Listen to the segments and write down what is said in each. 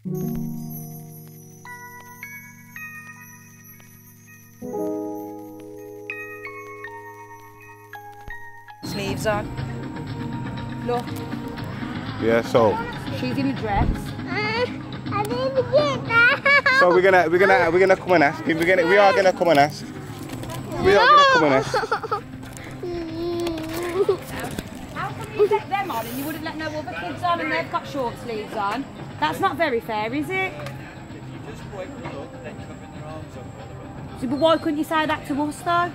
Sleeves on. Look. Yeah, so. She's in a dress. I didn't get that. So we're gonna come and ask. We are gonna come and ask. We are gonna come and ask. How come you let them on and you wouldn't let no other kids on and they've got short sleeves on? That's not very fair, is it? So, but why couldn't you say that to us though?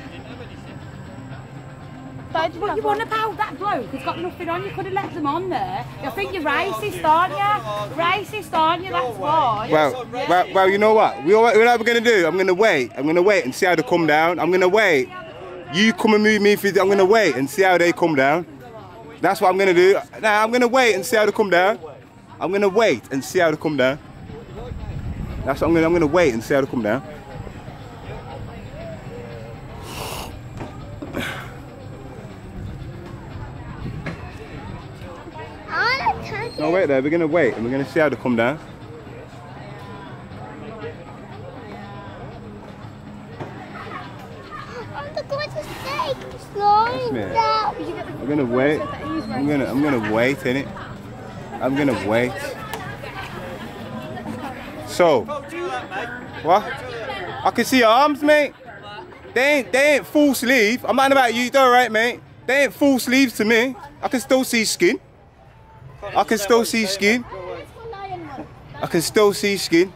What you want about that bloke who's got nothing on? You could have let them on there. I think you're racist, aren't you? Racist, aren't you? That's why. Well, you know what? What we're gonna do? I'm gonna wait and see how they come down. I'm gonna wait. You come and move me. I'm gonna wait and see how they come down. That's what I'm gonna do. Nah, I'm gonna wait and see how they come down. I'm gonna wait and see how they come down. That's what I'm gonna wait and see how they come down. No, wait there. We're gonna wait and we're gonna see how they come down. I'm going to stay slowing down. I'm gonna wait. I'm gonna wait, innit? I'm gonna wait. So, what? I can see your arms, mate. They ain't full sleeve. I'm not about you, though, right, mate? They ain't full sleeves to me. I can still see skin. I can still see skin. I can still see skin.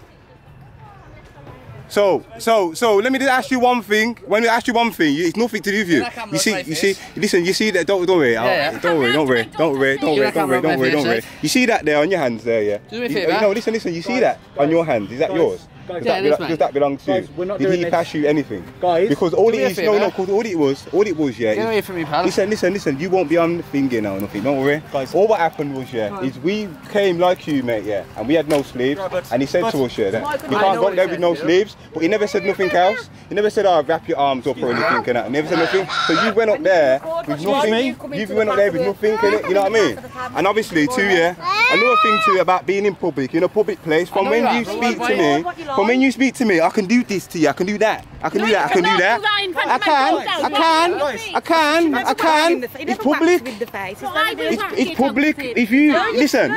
So let me just ask you one thing. When I ask you one thing, it's nothing to do with you. Listen, you see that? Don't worry. Don't worry. You see that there on your hands there, yeah? No, listen. You see that on your hands? Is that yours? Does that belong to you? Did he pass you anything? Guys, because all it is, because all it was, yeah. Get away from me, pal. Listen. You won't be on the finger now, nothing. Don't worry. Guys, all what happened was, yeah, is we came like you, mate, yeah, and we had no sleeves, and he said to us, yeah, that you can't go there with no sleeves, but he never said nothing else. He never said, "Oh, wrap your arms up" or anything, and that. He never said nothing. So you went up there with nothing. You went up there with nothing, you know what I mean? And obviously, too, yeah. Another thing too about being in public, in a public place, from when you speak to me, I can do this to you, I can do that, I can do that, I can do that. I can. It's public. It's public. If you listen.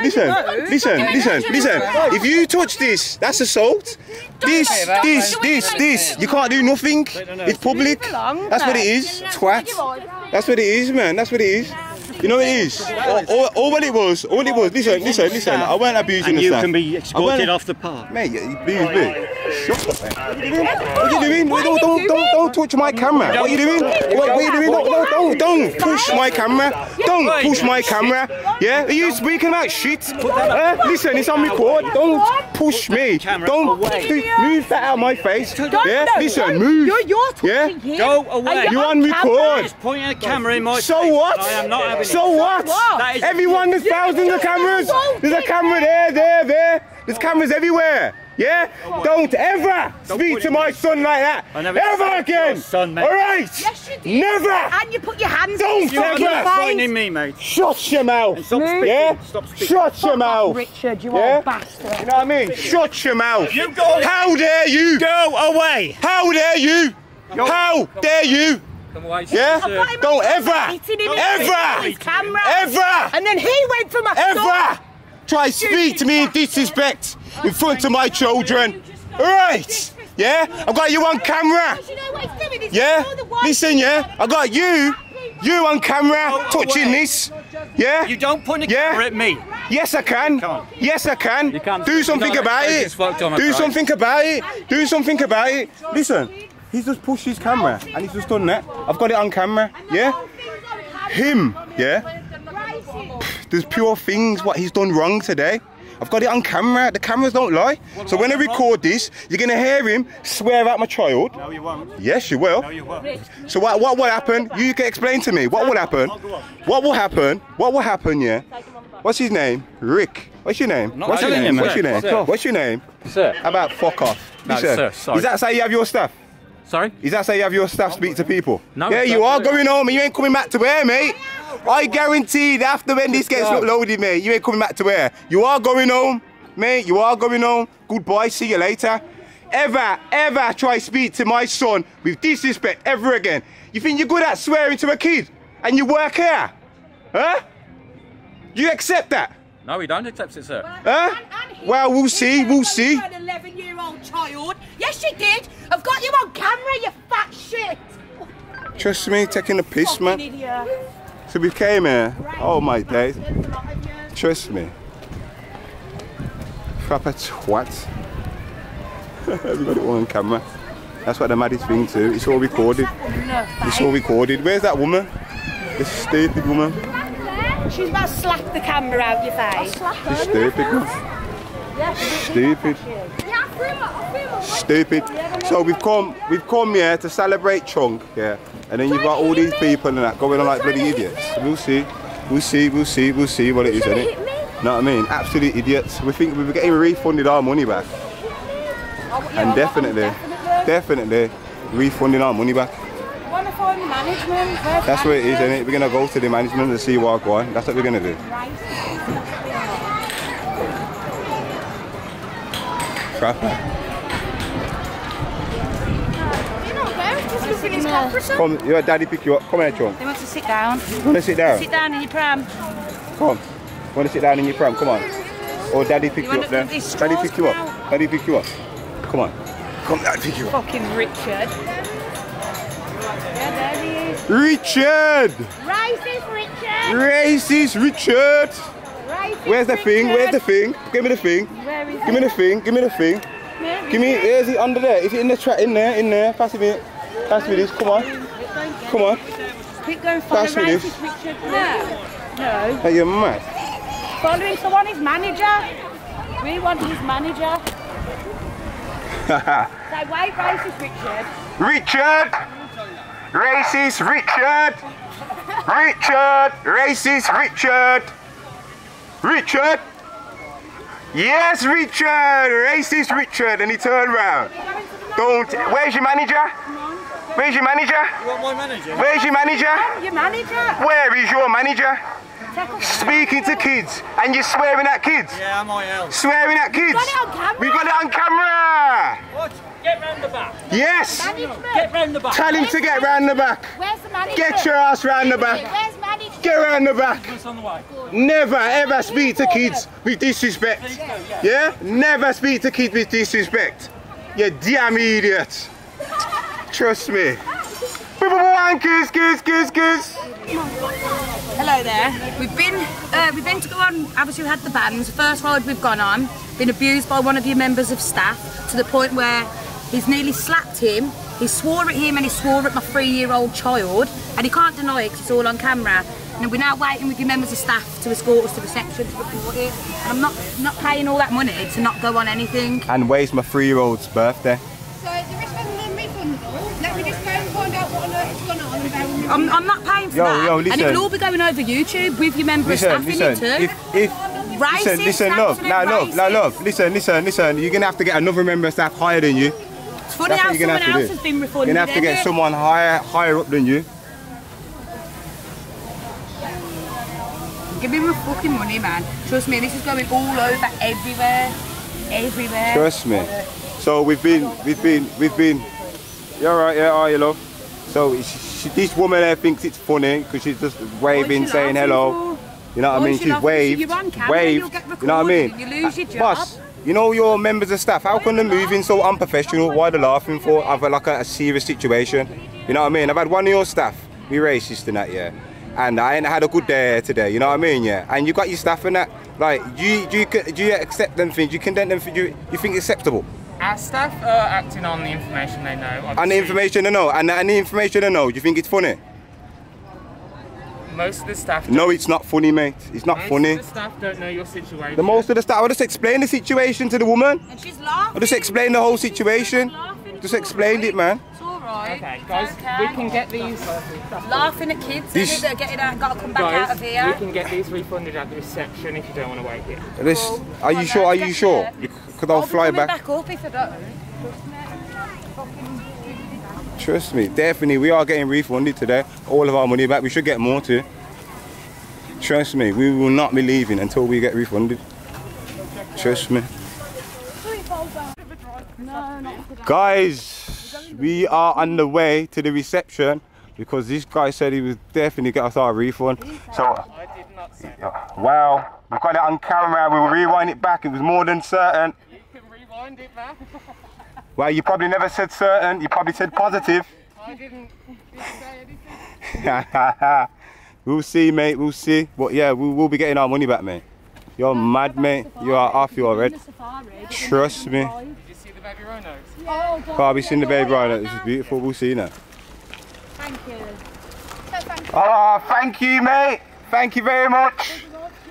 If you touch this, that's assault. This. You can't do nothing. It's public. That's what it is. Twat. That's what it is, man. That's what it is. You know what it is? All what it was, listen, I weren't abusing the staff. You can be escorted off the park. Mate, shut up, mate. What are you doing? Don't touch my camera. What are you doing? What are you doing? Don't push my camera. Don't push my camera. Yeah? Are you speaking about shit? Listen, it's on record. Don't push me. Don't move that out of my face. Yeah? Listen, move. You're touching him. Go away. You're on record. Just pointing a camera in my face. So what? I am not having it. So what? Everyone, there's thousands of cameras. There's a camera there. There's cameras everywhere. Yeah? Don't ever speak to my son like that. Ever again. Son, mate. All right? Yes, you did. Never. And you put your hands Don't on ever. Frightening me, mate. Shut your mouth. Stop speaking. Yeah? Stop speaking. Shut your mouth. Richard, you Yeah? old bastard. You know what I mean? Shut your mouth. You go. How dare you? Go away. How dare you? How dare you? Yeah? Don't ever. And then he went for my son. Try to speak to me in disrespect in front of my children. Alright? Yeah? I've got you on camera. Yeah? Listen, yeah? I got you on camera touching this. Yeah? You don't point a camera at me. Yes, I can. Yes, I can. Do something about it. Do something about it. Do something about it. Listen, he's just pushed his camera and he's just done that. I've got it on camera. Yeah? Him. Yeah? There's pure things what he's done wrong today. I've got it on camera. The cameras don't lie. So when I record this, you're gonna hear him swear at my child. No, you won't. Yes, you will. No, you won't. So what will happen? You can explain to me. What will happen? What will happen? What will happen? Yeah. What's his name? Rick. What's your name? What's your name? What's your name? What's your name? Sir. How about fuck off? No, sir. Sorry. Is that how you have your staff? Sorry? Is that how you have your staff speak to people? No. Yeah, you are going home and you ain't coming back to where, mate? I guarantee that after when this gets uploaded, mate, you ain't coming back to where? You are going home. mate, you are going home. Goodbye, see you later. Ever try to speak to my son with disrespect ever again. You think you're good at swearing to a kid and you work here? Huh? You accept that? No, we don't accept it, sir. Huh? Well, we'll see. An 11-year-old child. Yes, she did. I've got you on camera, you fat shit. Trust me, taking the piss, Fucking man. idiot. So we came here. Oh my days. Trust me. Proper twat. We got it all on camera. That's what the maddest thing too. It's all recorded. It's all recorded. Where's that woman? This stupid woman. She's about to slap the camera out your face. She's stupid, man. Stupid. Stupid. So we've come here to celebrate Chunk, yeah. And then you've got all these people and that going on like bloody idiots. We'll see what it is, innit? Know what I mean? Absolute idiots. We think we're getting refunded our money back. And definitely refunding our money back. Want to find the management? That's what it is, innit? We're gonna go to the management and see what's going on. That's what we're gonna do. Proper. Come, your daddy pick you up. Come here, Chunk. They want to sit down. You wanna sit down? Sit down in your pram. Come. You wanna sit down in your pram? Come on. Or daddy pick you up there. Daddy pick you up. Daddy pick you up. Come on. Come, daddy pick you up. Fucking Richard. Yeah, there he is. Richard! Racist Richard! Racist Richard! Racist Where's the thing? Where's the thing? Give me the thing. Where is Give me the thing. Give me the thing. Give me. Where's it under there? Is it in the track? In there. Pass me. Pass me this. Come on. Come on. Keep going. Follow Pass me this. Racist Richard. No. Are you mad? Following someone, his manager. We want his manager. Say, wait, Racist Richard. Richard! Racist Richard! Richard! Racist Richard! Richard! Yes, Richard! Racist Richard! And he turned round. Don't. Where's your manager? Where's your manager? You want my manager? Where's your manager? Your manager. Where is your manager? Speaking to kids and you're swearing at kids. Yeah, I'm IL. Swearing at kids. Got it on camera. We got it on camera. What? Get round the back. Yes. Get round the back. Tell him to get round the back. Where's the manager? Get your ass round the back. Where's manager? Get round the back. It's on the way. Never ever speak to kids with disrespect. Yeah? Never speak to kids with disrespect. You damn idiot. Trust me. Kiss, kiss, kiss, kiss. Hello there. We've been to go on. Obviously, we had the bands. The first ride we've gone on, been abused by one of your members of staff to the point where he's nearly slapped him. He swore at him and he swore at my 3-year-old child, and he can't deny it because it's all on camera. And we're now waiting with your members of staff to escort us to reception to report it. And I'm not paying all that money to not go on anything. And where's my 3-year-old's birthday? So the rest of them non-refundable. Let me just go and find out what on earth is going on and bear with me. I'm not paying for that. Yo, listen. And it will all be going over YouTube with your member of staff in it too. Listen, love, listen, you're gonna have to get another member of staff higher than you. It's funny how someone else has been refunded. You're gonna have to get someone higher up than you. Give me my fucking money, man. Trust me, this is going all over everywhere. Trust me. So we've been. You alright? Yeah, are you, love? So this woman there thinks it's funny because she's just waving, saying hello. You know what I mean? She's waved. You know what I mean? You lose your job. Boss, you know your members of staff, how come they're moving so unprofessional? Why are they laughing for? I've like a serious situation. You know what I mean? I've had one of your staff be racist and that, yeah. And I ain't had a good day today, you know what I mean, yeah? And you got your staff and that, like, do you accept them things? You condemn them, you think it's acceptable? Our staff are acting on the information they know. Obviously. And the information they know, and the information they know, do you think it's funny? Most of the staff... No, it's not funny, mate. It's not funny. Most of the staff don't know your situation. Most of the staff, I'll just explain the situation to the woman. And she's laughing. I'll just explain the whole situation. Just explained it, man. It's alright. Okay, guys, we can get these... Laughing at kids that are getting out, got to come back out of here. We can get these refunded at the reception if you don't want to wait here. Are you sure? Are you sure? Because I'll fly back. Back up if I don't. Trust me, definitely, we are getting refunded today. All of our money back. We should get more too. Trust me, we will not be leaving until we get refunded. Trust me. Guys, we are on the way to the reception because this guy said he was definitely get us our refund. So, I did not say that. wow, we got it on camera. We'll rewind it back. It was more than certain. You can rewind it back. Well, you probably never said certain. You probably said positive. I didn't say anything. We'll see, mate. We'll see. But yeah, we will be getting our money back, mate. You're mad, mate. You are off your head. Trust me. Did you see the baby rhinos? Can't be seen the baby rhino. This is beautiful. We'll see now. Thank you. Oh, thank you, mate. Thank you very much.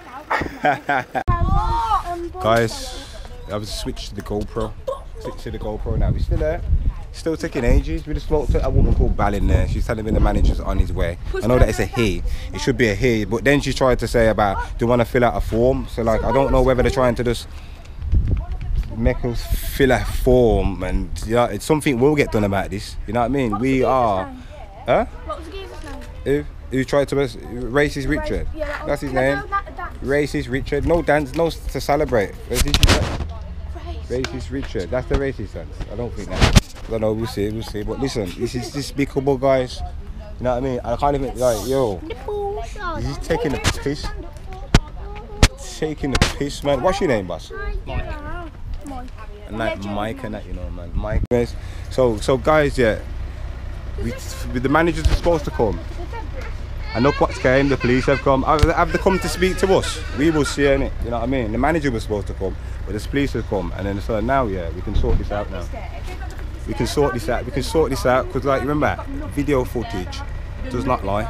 Guys, I was switched to the GoPro. Switched to the GoPro now. We're still there. Still taking ages. We just spoke to a woman called Bal in there. She's telling me the manager's on his way. I know that it's a he. It should be a he. But then she tried to say about, do you want to fill out a form? So like, I don't know whether they're trying to just make us fill a form, and yeah, it's something will get done about this. You know what I mean? We are. Huh? What was the geezer's name? Who tried to racist Richard? Yeah, That's his name. Racist Richard. No dance, no to celebrate. Racist Richard. That's the racist dance. I don't think that. I don't know. We'll see. We'll see. But listen, this is despicable, guys. You know what I mean? I can't even like, yo. He's taking the piss. Taking the piss, man. What's your name, boss? And like Mike and that, you know, man. Mike. So guys, yeah. The managers are supposed to come. I know what's came, the police have come. Have they come to speak to us? We will see it, you know what I mean? The manager was supposed to come, but the police have come. And then so now, yeah, we can sort this out now. We can sort this out. We can sort this out because, like, remember, video footage does not lie.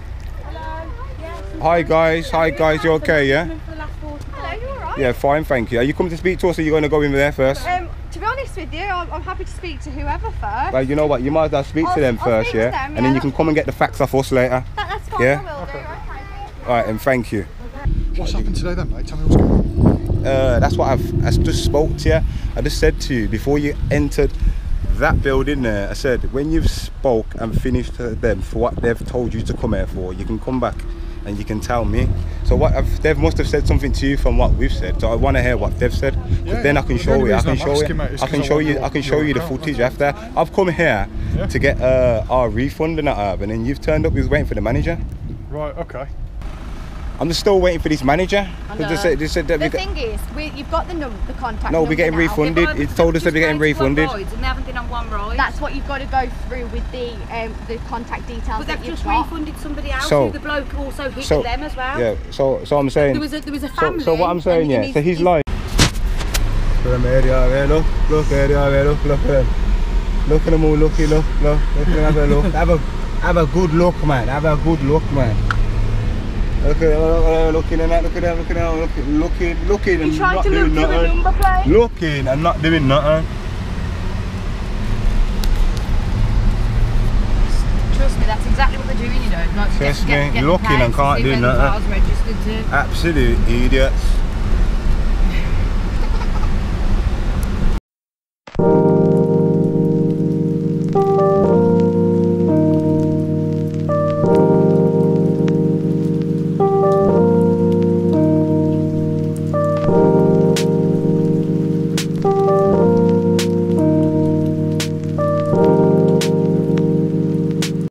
Hi guys, you okay, yeah? Hello, you alright? Yeah, fine, thank you. Are you coming to speak to us or are you going to go in there first? To be honest with you, I'm happy to speak to whoever first. Well, you know what, you might as well speak to them first, yeah? Them, and then you can come and get the facts off us later. That's fine, Yeah? I will do. Okay. Alright, and thank you. What's happened today then, mate? Tell me what's going on. That's what I just spoke to you. I just said to you before you entered that building there, I said when you've spoke and finished to them for what they've told you to come here for, you can come back and you can tell me. So what they must have said something to you from what we've said. So I want to hear what they've said. Yeah, then I can show you. I can show you. I can show you. I can show you the account, footage after. I've come here to get our refund and that, and then you've turned up. You was waiting for the manager. Right. Okay. I'm just still waiting for this manager. They said that The thing is, you've got the contact no, number we're getting now. refunded. It's told us that we're getting refunded. And they haven't been on one ride. That's what you've got to go through with the contact details But that they've you've just got. refunded somebody else. So- who the bloke also hit so- them as well. Yeah. So I'm saying. There was a family. So what I'm saying, and yeah. So he's he's lying. Look at them area there, look area there, look at them. Look at them all, look at them, have a look. Have a good look, man. Have a good look, man. Look at them, looking and that, look and You tried not to doing look through a nothing. number plate. Looking and not doing nothing. Trust me, that's exactly what they're doing, you know. Like, Trust me, getting looking paid and to can't see do when the nothing. car's registered to. Absolute idiots.